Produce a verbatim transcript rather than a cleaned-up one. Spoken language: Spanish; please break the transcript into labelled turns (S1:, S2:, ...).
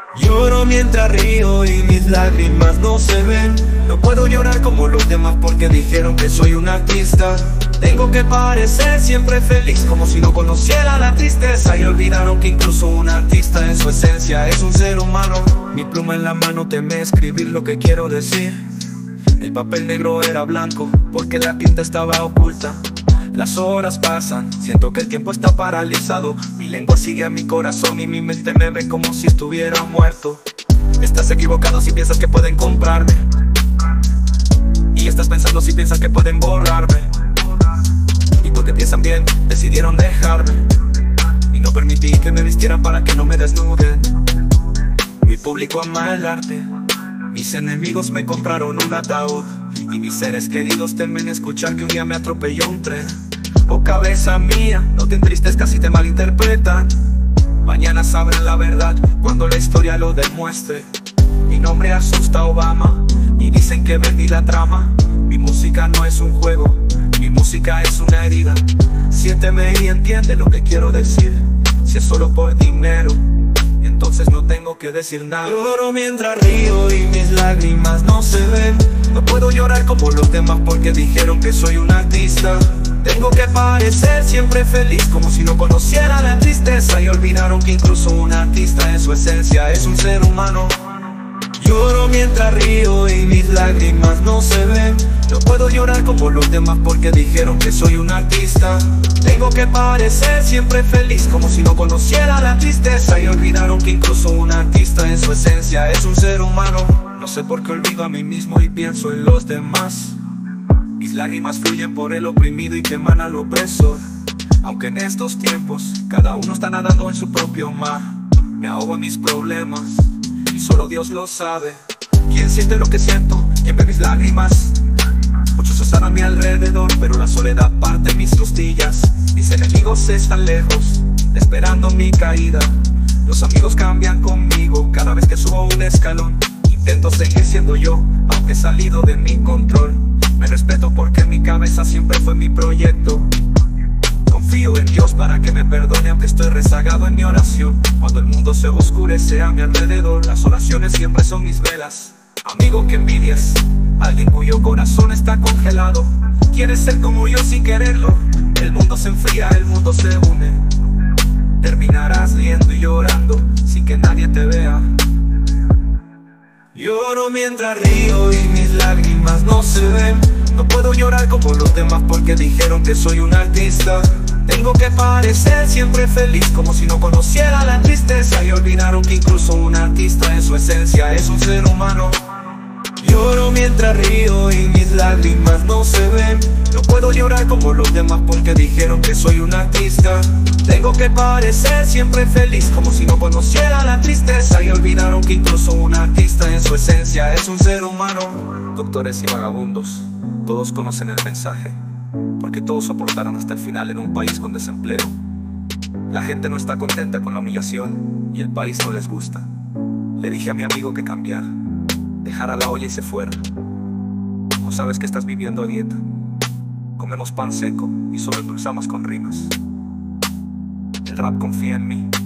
S1: Lloro mientras río y mis lágrimas no se ven. No puedo llorar como los demás porque dijeron que soy un artista. Tengo que parecer siempre feliz como si no conociera la tristeza. Y olvidaron que incluso un artista en su esencia es un ser humano. Mi pluma en la mano teme escribir lo que quiero decir. El papel negro era blanco porque la tinta estaba oculta. Las horas pasan, siento que el tiempo está paralizado. Mi lengua sigue a mi corazón y mi mente me ve como si estuviera muerto. Estás equivocado si piensas que pueden comprarme, y estás pensando si piensas que pueden borrarme. Y porque piensan bien, decidieron dejarme y no permití que me vistieran para que no me desnuden. Mi público ama el arte, mis enemigos me compraron un ataúd, y mis seres queridos temen escuchar que un día me atropelló un tren. Oh cabeza mía, no te entristezcas si te malinterpretan. Mañana sabrán la verdad cuando la historia lo demuestre. Mi nombre asusta a Obama y dicen que vendí la trama. Mi música no es un juego, mi música es una herida. Siénteme y entiende lo que quiero decir. Si es solo por dinero, entonces no tengo que decir nada. Lloro mientras río y mis lágrimas no se ven. No puedo llorar como los demás porque dijeron que soy un artista. Tengo que parecer siempre feliz como si no conociera la tristeza. Y olvidaron que incluso un artista en su esencia es un ser humano. Lloro mientras río y mis lágrimas no se ven. No puedo llorar como los demás porque dijeron que soy un artista. Tengo que parecer siempre feliz como si no conociera la tristeza. Y olvidaron que incluso un artista en su esencia es un ser humano. No sé por qué olvido a mí mismo y pienso en los demás. Mis lágrimas fluyen por el oprimido y queman al opresor. Aunque en estos tiempos cada uno está nadando en su propio mar. Me ahogo en mis problemas y solo Dios lo sabe. ¿Quién siente lo que siento? ¿Quién ve mis lágrimas? Muchos están a mi alrededor, pero la soledad parte mis costillas. Mis enemigos están lejos, esperando mi caída. Los amigos cambian conmigo cada vez que subo un escalón. Intento seguir siendo yo, aunque he salido de mi control. Me respeto porque mi cabeza siempre fue mi proyecto. Confío en Dios para que me perdone aunque estoy rezagado en mi oración. Cuando el mundo se oscurece a mi alrededor, las oraciones siempre son mis velas. Amigo que envidias, alguien cuyo corazón está congelado. Quieres ser como yo sin quererlo. El mundo se enfría, el mundo se une. Terminarás riendo y llorando sin que nadie te vea. Lloro mientras río y mis lágrimas no se ven. No puedo llorar como los demás porque dijeron que soy un artista. Tengo que parecer siempre feliz como si no conociera la tristeza. Y olvidaron que incluso un artista en su esencia es un ser humano. Lloro mientras río y mis lágrimas no se ven. No puedo llorar como los demás porque dijeron que soy un artista. Tengo que parecer siempre feliz como si no conociera la tristeza. Y olvidaron que incluso un artista en su esencia es un ser humano. Doctores y vagabundos, todos conocen el mensaje, porque todos soportaron hasta el final en un país con desempleo. La gente no está contenta con la humillación y el país no les gusta. Le dije a mi amigo que cambiara, dejara la olla y se fuera. ¿No sabes que estás viviendo a dieta? Comemos pan seco y solo endulzamos con rimas. El rap confía en mí.